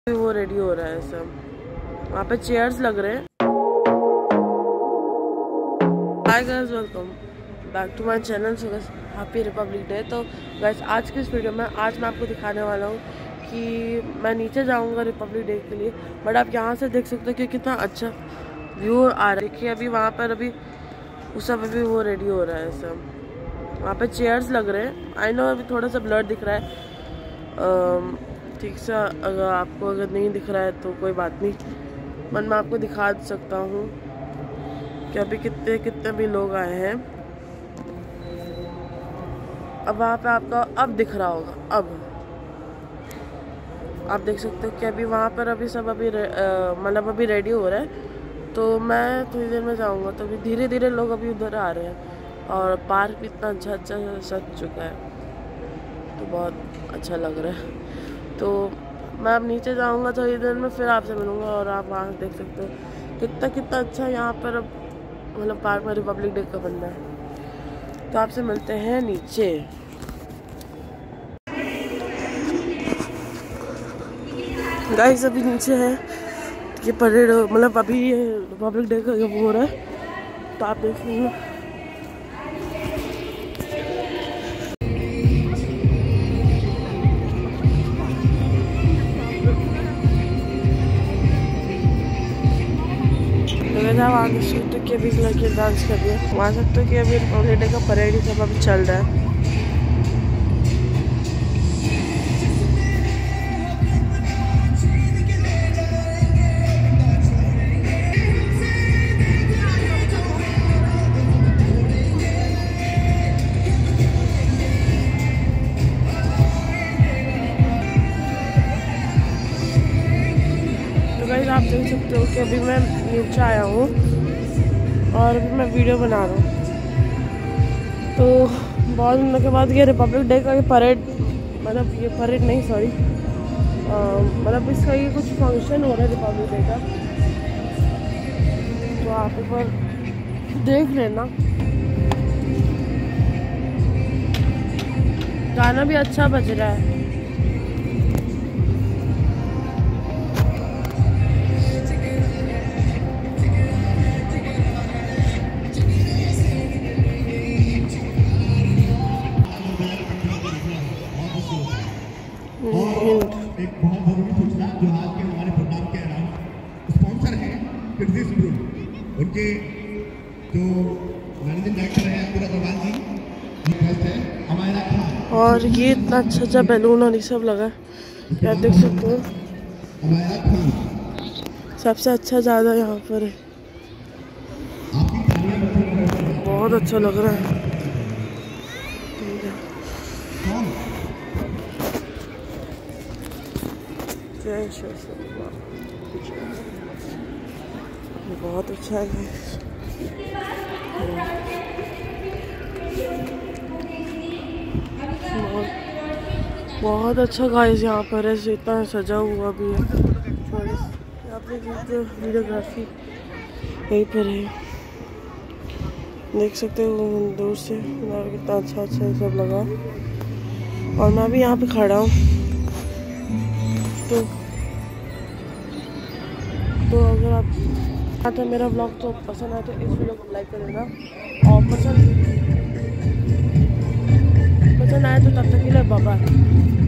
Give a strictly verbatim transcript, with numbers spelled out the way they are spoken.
वो रेडी हो रहा है सब, वहाँ पे चेयर्स लग रहे हैं। Hi guys, welcome back to my channel. So guys, happy Republic Day. तो गाइस, आज की इस वीडियो में आज मैं आपको दिखाने वाला हूँ कि मैं नीचे जाऊँगा रिपब्लिक डे के लिए, बट आप यहाँ से देख सकते हो कि कितना अच्छा व्यू आ रहा है। देखिए अभी वहाँ पर अभी उस सब अभी वो रेडी हो रहा है सब, वहाँ पे चेयर्स लग रहे हैं। आई नो अभी थोड़ा सा ब्लर दिख रहा है ठीक सा, अगर आपको अगर नहीं दिख रहा है तो कोई बात नहीं, बट मैं आपको दिखा सकता हूँ कि अभी कितने कितने भी लोग आए हैं। अब वहाँ पे आपका अब दिख रहा होगा, अब आप देख सकते हो कि अभी वहाँ पर अभी सब अभी मतलब अभी रेडी हो रहा है। तो मैं थोड़ी देर में जाऊँगा, तो अभी धीरे धीरे लोग अभी उधर आ रहे हैं और पार्क भी इतना अच्छा अच्छा सज चुका है, तो बहुत अच्छा लग रहा है। तो मैं अब नीचे जाऊंगा थोड़ी देर में, फिर आपसे मिलूंगा और आप वहाँ देख सकते हो कितना कितना अच्छा यहाँ पर अब मतलब पार्क में रिपब्लिक डे का बनना है। तो आपसे मिलते हैं नीचे। गाइस, अभी नीचे है ये परेड, मतलब अभी ये रिपब्लिक डे का वो हो रहा है, तो आप देख लीजिए। आप आगे सकते हो कि अभी लड़के डांस कर रही है, वहाँ सकते हो कि अभी रिपब्लिक डे का परेड ही सब अभी चल रहा है। आप देख सकते हो कि अभी मैं नीचे आया हूँ और अभी मैं वीडियो बना रहा हूँ। तो बहुत दिनों के बाद ये रिपब्लिक डे का ये परेड, मतलब ये परेड नहीं सॉरी मतलब इसका ये कुछ फंक्शन हो रहा है रिपब्लिक डे का, तो आप एक बार देख लेना। गाना भी अच्छा बज रहा है। एक बहुत जरूरी सूचना जो आज के हमारे प्रोग्राम के अराउंड स्पॉन्सर हैं किड्स ग्रुप, उनके जो मैनेजिंग डायरेक्टर हैं पूरा अग्रवाल जी, गेस्ट है हमारा खान। और ये इतना अच्छा अच्छा बैलून और ये सब लगा है, आप देख सकते हो। हमारा खान सबसे अच्छा ज़्यादा यहाँ पर है, बहुत अच्छा लग रहा है। बहुत अच्छा है, बहुत, बहुत अच्छा गाइस यहाँ पर है, इतना सजा हुआ भी है। यहाँ पे वीडियोग्राफी यहीं पर है, देख सकते हो दूर से कितना अच्छा अच्छा ये सब लगा। और मैं भी यहाँ पे खड़ा हूँ। तो तो अगर आप आता मेरा ब्लॉग तो पसंद आए तो इस वीडियो को लाइक कर देना, और पसंद पसंद आए तो तब तक के लिए बाय बाय।